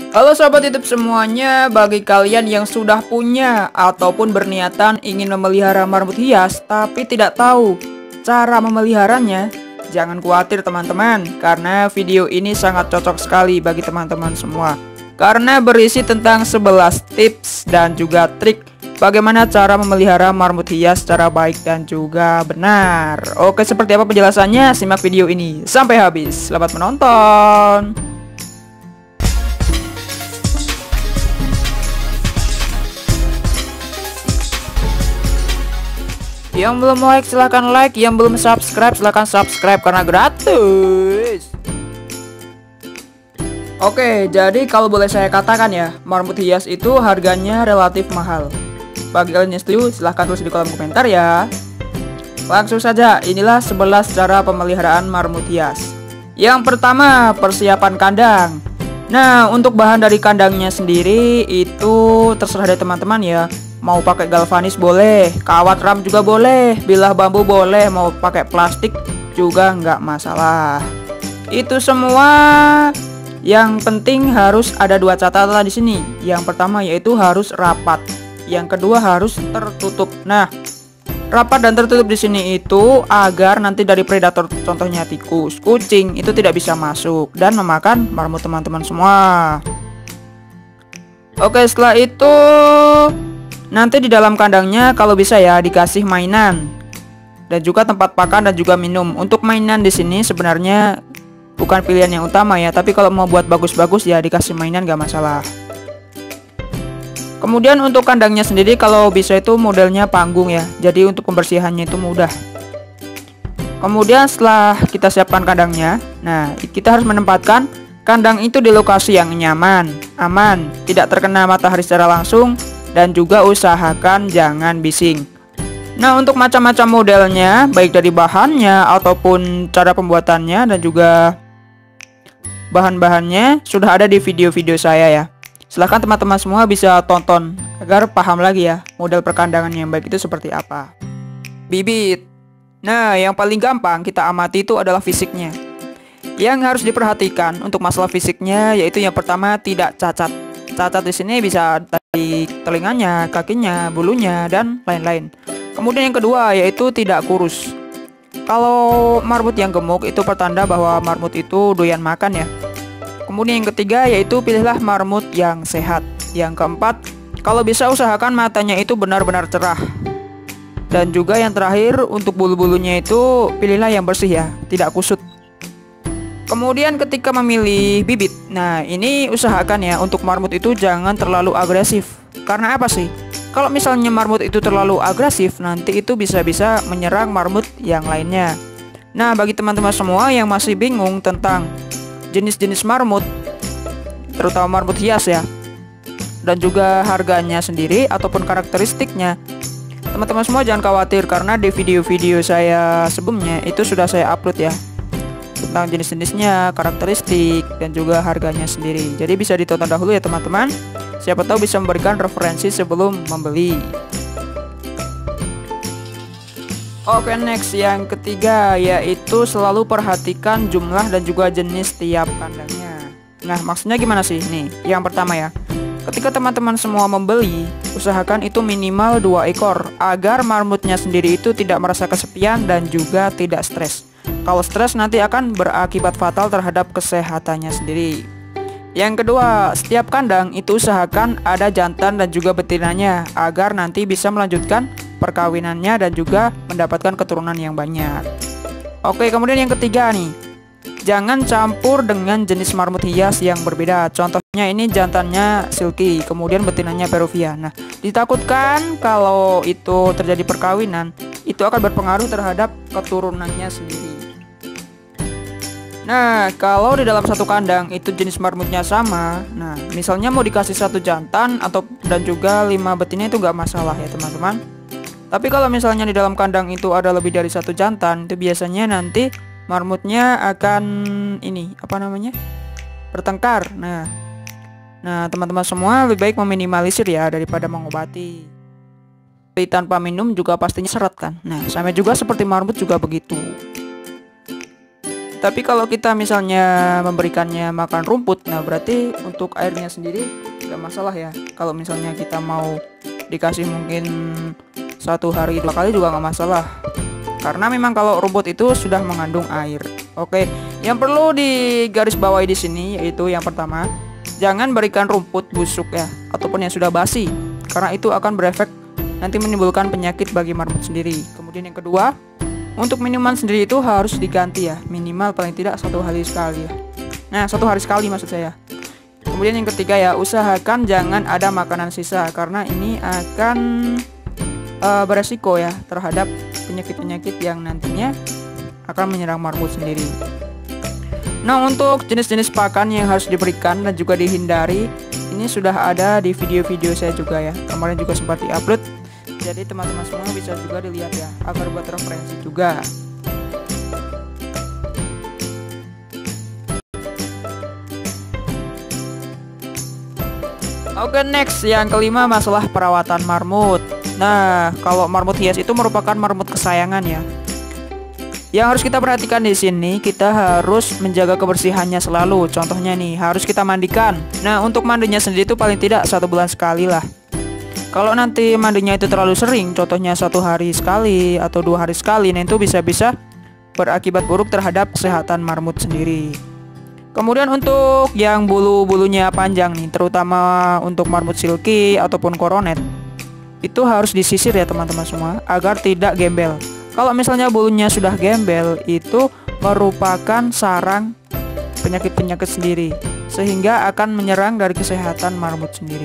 Halo sobat YouTube semuanya, bagi kalian yang sudah punya ataupun berniatan ingin memelihara marmut hias tapi tidak tahu cara memeliharanya, jangan khawatir teman-teman, karena video ini sangat cocok sekali bagi teman-teman semua. Karena berisi tentang 11 tips dan juga trik bagaimana cara memelihara marmut hias secara baik dan juga benar. Oke, seperti apa penjelasannya? Simak video ini sampai habis. Selamat menonton. Yang belum like, yang belum subscribe silahkan subscribe karena gratis. Oke, jadi kalau boleh saya katakan ya, marmut hias itu harganya relatif mahal. Bagi kalian yang setuju silahkan tulis di kolom komentar ya. Langsung saja, inilah 11 cara pemeliharaan marmut hias. Yang pertama, persiapan kandang. Nah, untuk bahan dari kandangnya sendiri itu terserah dari teman-teman ya. Mau pakai galvanis boleh, kawat ram juga boleh, bilah bambu boleh, mau pakai plastik juga nggak masalah. Itu semua. Yang penting harus ada 2 catatan di sini. Yang pertama yaitu harus rapat. Yang kedua harus tertutup. Nah, rapat dan tertutup di sini itu agar nanti dari predator, contohnya tikus, kucing, itu tidak bisa masuk dan memakan marmut teman-teman semua. Oke, setelah itu nanti di dalam kandangnya kalau bisa ya dikasih mainan dan juga tempat pakan dan juga minum. Untuk mainan di sini sebenarnya bukan pilihan yang utama ya, tapi kalau mau buat bagus-bagus ya dikasih mainan gak masalah. Kemudian untuk kandangnya sendiri kalau bisa itu modelnya panggung ya, jadi untuk pembersihannya itu mudah. Kemudian setelah kita siapkan kandangnya, nah kita harus menempatkan kandang itu di lokasi yang nyaman, aman, tidak terkena matahari secara langsung, dan juga usahakan jangan bising. Nah, untuk macam-macam modelnya, baik dari bahannya ataupun cara pembuatannya dan juga bahan-bahannya sudah ada di video-video saya ya. Silahkan teman-teman semua bisa tonton agar paham lagi ya model perkandangan yang baik itu seperti apa. Bibit. Nah, yang paling gampang kita amati itu adalah fisiknya. Yang harus diperhatikan untuk masalah fisiknya yaitu yang pertama tidak cacat. Cacat di sini bisa dari telinganya, kakinya, bulunya, dan lain-lain. Kemudian yang kedua yaitu tidak kurus. Kalau marmut yang gemuk itu pertanda bahwa marmut itu doyan makan ya. Kemudian yang ketiga yaitu pilihlah marmut yang sehat. Yang keempat, kalau bisa usahakan matanya itu benar-benar cerah. Dan juga yang terakhir untuk bulu-bulunya itu pilihlah yang bersih ya, tidak kusut. Kemudian ketika memilih bibit, nah ini usahakan ya untuk marmut itu jangan terlalu agresif. Karena apa sih? Kalau misalnya marmut itu terlalu agresif, nanti itu bisa-bisa menyerang marmut yang lainnya. Nah, bagi teman-teman semua yang masih bingung tentang jenis-jenis marmut, terutama marmut hias ya, dan juga harganya sendiri ataupun karakteristiknya, teman-teman semua jangan khawatir karena di video-video saya sebelumnya itu sudah saya upload ya, tentang jenis-jenisnya, karakteristik, dan juga harganya sendiri. Jadi bisa ditonton dahulu ya teman-teman. Siapa tahu bisa memberikan referensi sebelum membeli. Oke, next yang ketiga yaitu selalu perhatikan jumlah dan juga jenis tiap kandangnya. Nah, maksudnya gimana sih? Nih, yang pertama ya. Ketika teman-teman semua membeli, usahakan itu minimal 2 ekor agar marmutnya sendiri itu tidak merasa kesepian dan juga tidak stres. Kalau stres nanti akan berakibat fatal terhadap kesehatannya sendiri. Yang kedua, setiap kandang itu usahakan ada jantan dan juga betinanya agar nanti bisa melanjutkan perkawinannya dan juga mendapatkan keturunan yang banyak. Oke, kemudian yang ketiga nih, jangan campur dengan jenis marmut hias yang berbeda. Contohnya ini jantannya silky, kemudian betinanya Peruvian. Nah, ditakutkan kalau itu terjadi perkawinan, itu akan berpengaruh terhadap keturunannya sendiri. Nah, kalau di dalam satu kandang itu jenis marmutnya sama, nah misalnya mau dikasih 1 jantan atau dan juga 5 betina itu nggak masalah ya teman-teman. Tapi kalau misalnya di dalam kandang itu ada lebih dari 1 jantan, itu biasanya nanti marmutnya akan bertengkar. Nah teman-teman semua lebih baik meminimalisir ya daripada mengobati. Tapi tanpa minum juga pastinya seret kan. Nah, sama juga seperti marmut juga begitu. Tapi kalau kita misalnya memberikannya makan rumput, nah berarti untuk airnya sendiri nggak masalah ya. Kalau misalnya kita mau dikasih mungkin 1 hari 2 kali juga nggak masalah. Karena memang kalau rumput itu sudah mengandung air. Oke, yang perlu digarisbawahi di sini yaitu yang pertama, jangan berikan rumput busuk ya, ataupun yang sudah basi, karena itu akan berefek nanti menimbulkan penyakit bagi marmut sendiri. Kemudian yang kedua, untuk minuman sendiri itu harus diganti ya, minimal paling tidak 1 hari sekali ya. Nah, 1 hari sekali maksud saya. Kemudian yang ketiga ya, usahakan jangan ada makanan sisa, karena ini akan beresiko ya terhadap penyakit-penyakit yang nantinya akan menyerang marmut sendiri. Nah, untuk jenis-jenis pakan yang harus diberikan dan juga dihindari, ini sudah ada di video-video saya juga ya. Kemarin juga sempat di-upload. Jadi teman-teman semua bisa juga dilihat ya, agar buat referensi juga. Oke, next yang kelima, masalah perawatan marmut. Nah, kalau marmut hias itu merupakan marmut kesayangan ya. Yang harus kita perhatikan di sini, kita harus menjaga kebersihannya selalu. Contohnya nih, harus kita mandikan. Nah, untuk mandinya sendiri itu paling tidak 1 bulan sekali lah. Kalau nanti mandinya itu terlalu sering, contohnya 1 hari sekali atau 2 hari sekali, nah itu bisa-bisa berakibat buruk terhadap kesehatan marmut sendiri. Kemudian untuk yang bulu-bulunya panjang nih, terutama untuk marmut silky ataupun coronet, itu harus disisir ya teman-teman semua, agar tidak gembel. Kalau misalnya bulunya sudah gembel, itu merupakan sarang penyakit-penyakit sendiri, sehingga akan menyerang dari kesehatan marmut sendiri.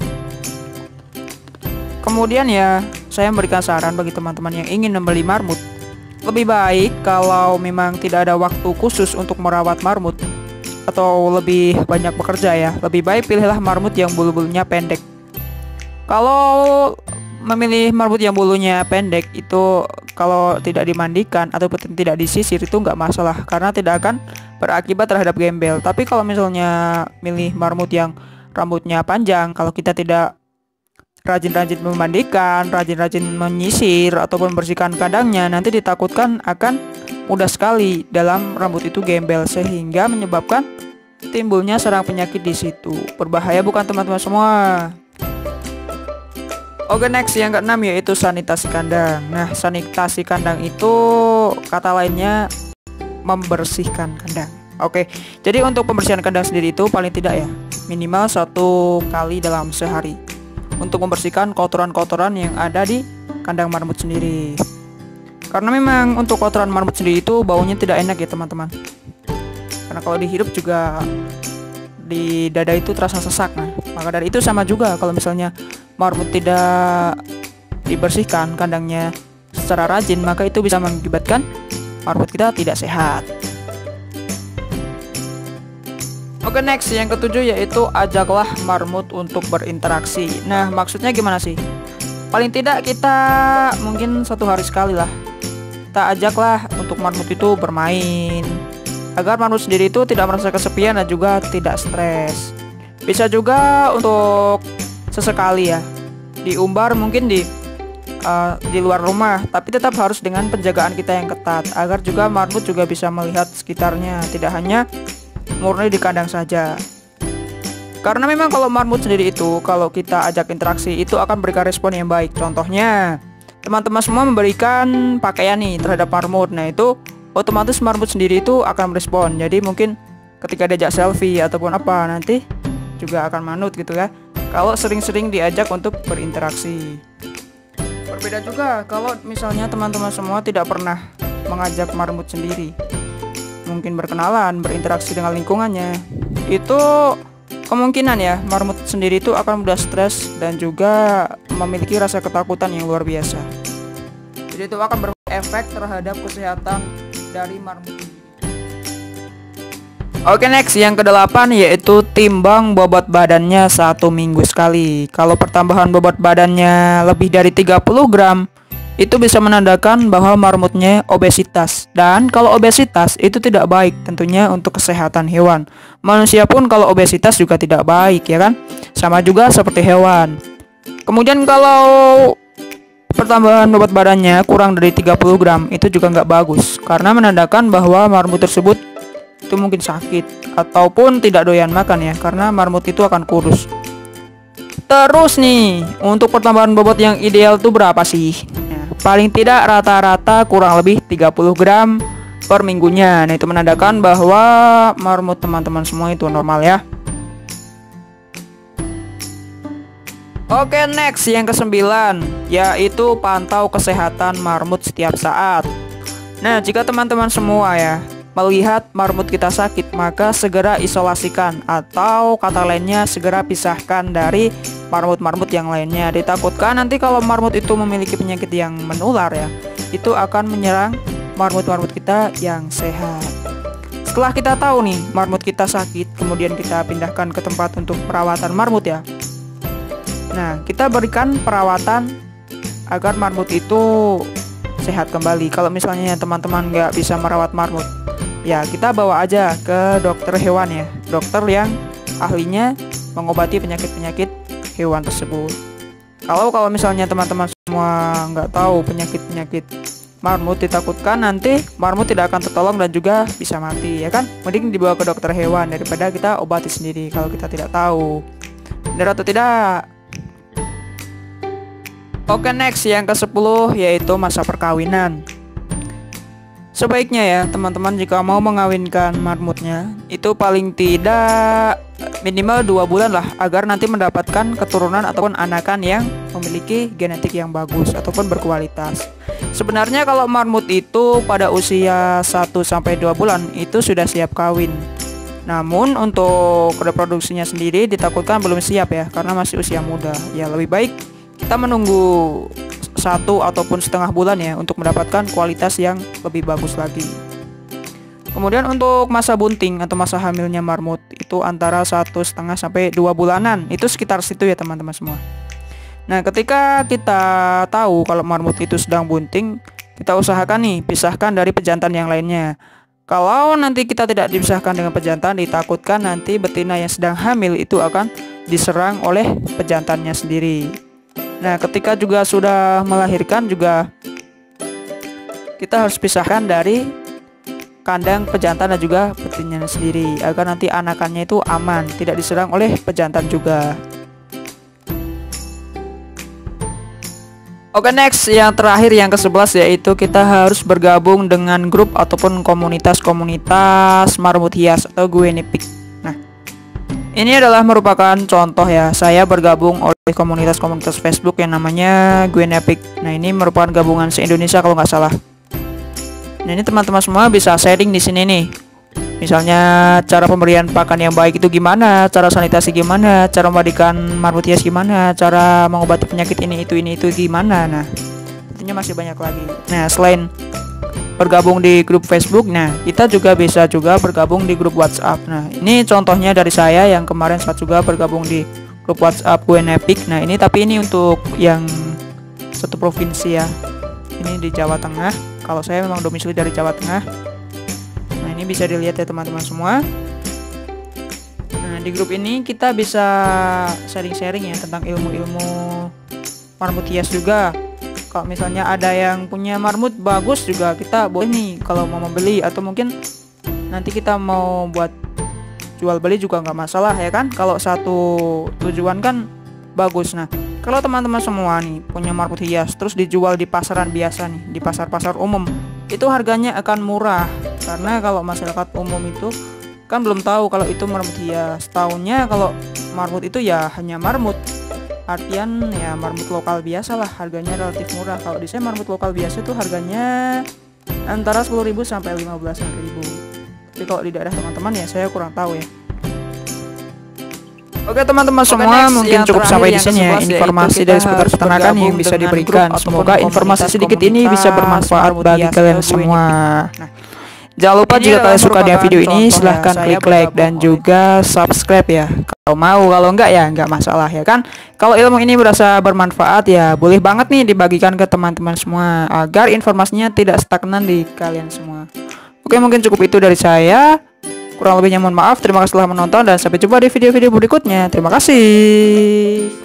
Kemudian ya, saya memberikan saran bagi teman-teman yang ingin membeli marmut. Lebih baik kalau memang tidak ada waktu khusus untuk merawat marmut, atau lebih banyak bekerja ya, lebih baik pilihlah marmut yang bulu-bulunya pendek. Kalau memilih marmut yang bulunya pendek itu, kalau tidak dimandikan ataupun tidak disisir itu nggak masalah, karena tidak akan berakibat terhadap gembel. Tapi kalau misalnya milih marmut yang rambutnya panjang, kalau kita tidak rajin-rajin memandikan, rajin-rajin menyisir ataupun membersihkan kandangnya, nanti ditakutkan akan mudah sekali dalam rambut itu gembel, sehingga menyebabkan timbulnya sarang penyakit di situ. Berbahaya bukan teman-teman semua? Oke, next yang keenam yaitu sanitasi kandang. Nah, sanitasi kandang itu kata lainnya membersihkan kandang. Oke, jadi untuk pembersihan kandang sendiri itu paling tidak ya, minimal 1 kali dalam sehari, untuk membersihkan kotoran-kotoran yang ada di kandang marmut sendiri. Karena memang untuk kotoran marmut sendiri itu baunya tidak enak ya teman-teman. Karena kalau dihirup juga di dada itu terasa sesak. Nah, maka dari itu sama juga kalau misalnya marmut tidak dibersihkan kandangnya secara rajin, maka itu bisa mengakibatkan marmut kita tidak sehat. Oke, next yang ketujuh yaitu ajaklah marmut untuk berinteraksi. Nah, maksudnya gimana sih? Paling tidak kita mungkin 1 hari sekali lah, kita ajaklah untuk marmut itu bermain, agar marmut sendiri itu tidak merasa kesepian dan juga tidak stres. Bisa juga untuk sesekali ya, diumbar mungkin di luar rumah, tapi tetap harus dengan penjagaan kita yang ketat, agar juga marmut juga bisa melihat sekitarnya, tidak hanya murni di kandang saja. Karena memang kalau marmut sendiri itu, kalau kita ajak interaksi itu akan memberikan respon yang baik. Contohnya, teman-teman semua memberikan pakaian nih terhadap marmut, nah itu otomatis marmut sendiri itu akan merespon. Jadi mungkin ketika diajak selfie ataupun apa, nanti juga akan manut gitu ya, kalau sering-sering diajak untuk berinteraksi. Berbeda juga kalau misalnya teman-teman semua tidak pernah mengajak marmut sendiri, mungkin berkenalan, berinteraksi dengan lingkungannya, itu kemungkinan ya marmut sendiri itu akan mudah stres dan juga memiliki rasa ketakutan yang luar biasa. Jadi itu akan berefek terhadap kesehatan dari marmut. Oke, next yang ke-8 yaitu timbang bobot badannya 1 minggu sekali. Kalau pertambahan bobot badannya lebih dari 30 gram, itu bisa menandakan bahwa marmutnya obesitas. Dan kalau obesitas itu tidak baik tentunya untuk kesehatan hewan. Manusia pun kalau obesitas juga tidak baik ya kan, sama juga seperti hewan. Kemudian kalau pertambahan bobot badannya kurang dari 30 gram itu juga nggak bagus, karena menandakan bahwa marmut tersebut itu mungkin sakit ataupun tidak doyan makan ya, karena marmut itu akan kurus. Terus nih, untuk pertambahan bobot yang ideal tuh berapa sih? Nah, paling tidak rata-rata kurang lebih 30 gram per minggunya. Nah, itu menandakan bahwa marmut teman-teman semua itu normal ya. Oke, next yang ke-9 yaitu pantau kesehatan marmut setiap saat. Nah, jika teman-teman semua ya melihat marmut kita sakit, maka segera isolasikan, atau kata lainnya segera pisahkan dari marmut-marmut yang lainnya. Ditakutkan nanti kalau marmut itu memiliki penyakit yang menular ya, itu akan menyerang marmut-marmut kita yang sehat. Setelah kita tahu nih marmut kita sakit, kemudian kita pindahkan ke tempat untuk perawatan marmut ya. Nah, kita berikan perawatan agar marmut itu sehat kembali. Kalau misalnya teman-teman nggak bisa merawat marmut, ya kita bawa aja ke dokter hewan ya, dokter yang ahlinya mengobati penyakit-penyakit hewan tersebut. Kalau misalnya teman-teman semua nggak tahu penyakit-penyakit marmut, ditakutkan nanti marmut tidak akan tertolong dan juga bisa mati ya kan. Mending dibawa ke dokter hewan daripada kita obati sendiri kalau kita tidak tahu benar atau tidak. Oke, next yang ke-10 yaitu masa perkawinan. Sebaiknya ya teman-teman jika mau mengawinkan marmutnya itu paling tidak minimal 2 bulan lah, agar nanti mendapatkan keturunan ataupun anakan yang memiliki genetik yang bagus ataupun berkualitas. Sebenarnya kalau marmut itu pada usia 1-2 bulan itu sudah siap kawin. Namun untuk reproduksinya sendiri ditakutkan belum siap ya, karena masih usia muda. Ya lebih baik kita menunggu 1 ataupun setengah bulan ya untuk mendapatkan kualitas yang lebih bagus lagi. Kemudian untuk masa bunting atau masa hamilnya marmut itu antara 1,5 sampai 2 bulanan. Itu sekitar situ ya teman-teman semua. Nah, ketika kita tahu kalau marmut itu sedang bunting, kita usahakan nih pisahkan dari pejantan yang lainnya. Kalau nanti kita tidak dipisahkan dengan pejantan, ditakutkan nanti betina yang sedang hamil itu akan diserang oleh pejantannya sendiri. Nah, ketika juga sudah melahirkan juga kita harus pisahkan dari kandang pejantan dan juga betinanya sendiri, agar nanti anakannya itu aman, tidak diserang oleh pejantan juga. Oke, next yang terakhir yang ke-11 yaitu kita harus bergabung dengan grup ataupun komunitas marmut hias atau guinea-pig. Nah, ini adalah merupakan contoh ya, saya bergabung oleh komunitas Facebook yang namanya guinea-pig. Nah, ini merupakan gabungan se-Indonesia kalau nggak salah. Nah, ini teman-teman semua bisa sharing di sini nih. Misalnya cara pemberian pakan yang baik itu gimana, cara sanitasi gimana, cara memandikan marmut hias gimana, cara mengobati penyakit ini itu gimana. Nah, tentunya masih banyak lagi. Nah, selain bergabung di grup Facebook, nah kita juga bisa bergabung di grup WhatsApp. Nah, ini contohnya dari saya yang kemarin sempat juga bergabung di grup WhatsApp guinea-pig. Nah, ini untuk yang satu provinsi ya. Ini di Jawa Tengah. Kalau saya memang domisili dari Jawa Tengah. Nah, ini bisa dilihat ya teman-teman semua. Nah, di grup ini kita bisa sharing-sharing ya tentang ilmu-ilmu marmut hias juga. Kalau misalnya ada yang punya marmut bagus juga kita boleh nih kalau mau membeli, atau mungkin nanti kita mau buat jual beli juga nggak masalah ya kan, kalau satu tujuan kan bagus. Nah, kalau teman-teman semua nih punya marmut hias terus dijual di pasaran biasa nih, di pasar-pasar umum, itu harganya akan murah, karena kalau masyarakat umum itu kan belum tahu kalau itu marmut hias. Taunya kalau marmut itu ya hanya marmut, artian ya marmut lokal biasa lah, harganya relatif murah. Kalau di saya marmut lokal biasa itu harganya antara 10.000 sampai 15.000. Tapi kalau di daerah teman-teman ya saya kurang tahu ya. Oke teman-teman semua, mungkin cukup sampai di sini ya informasi dari seputar peternakan yang bisa diberikan. Semoga informasi sedikit ini bisa bermanfaat bagi kalian semua. Nah, jangan lupa jika kalian suka dengan video ini silahkan klik like dan juga subscribe ya. Kalau mau, kalau enggak ya enggak masalah ya kan. Kalau ilmu ini berasa bermanfaat ya boleh banget nih dibagikan ke teman-teman semua, agar informasinya tidak stagnan di kalian semua. Oke, mungkin cukup itu dari saya. Kurang lebihnya mohon maaf. Terima kasih telah menonton dan sampai jumpa di video-video berikutnya. Terima kasih.